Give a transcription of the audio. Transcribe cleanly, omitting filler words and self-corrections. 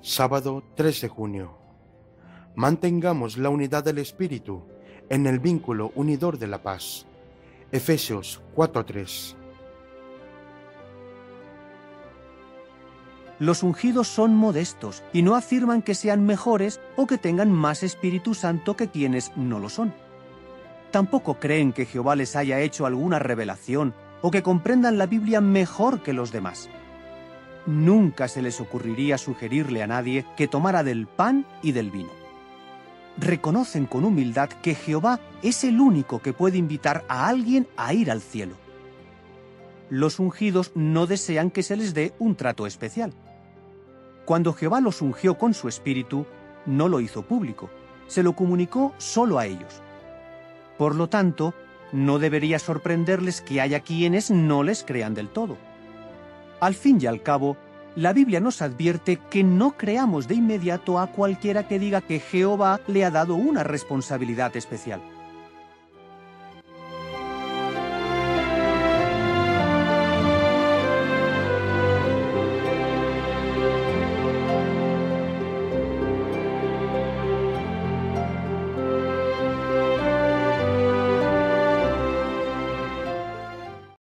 Sábado 3 de junio. Mantengamos la unidad del Espíritu en el vínculo unidor de la paz. Efesios 4:3. Los ungidos son modestos y no afirman que sean mejores o que tengan más Espíritu Santo que quienes no lo son. Tampoco creen que Jehová les haya hecho alguna revelación o que comprendan la Biblia mejor que los demás. Nunca se les ocurriría sugerirle a nadie que tomara del pan y del vino. Reconocen con humildad que Jehová es el único que puede invitar a alguien a ir al cielo. Los ungidos no desean que se les dé un trato especial. Cuando Jehová los ungió con su espíritu, no lo hizo público, se lo comunicó solo a ellos. Por lo tanto, no debería sorprenderles que haya quienes no les crean del todo. Al fin y al cabo, la Biblia nos advierte que no creamos de inmediato a cualquiera que diga que Jehová le ha dado una responsabilidad especial.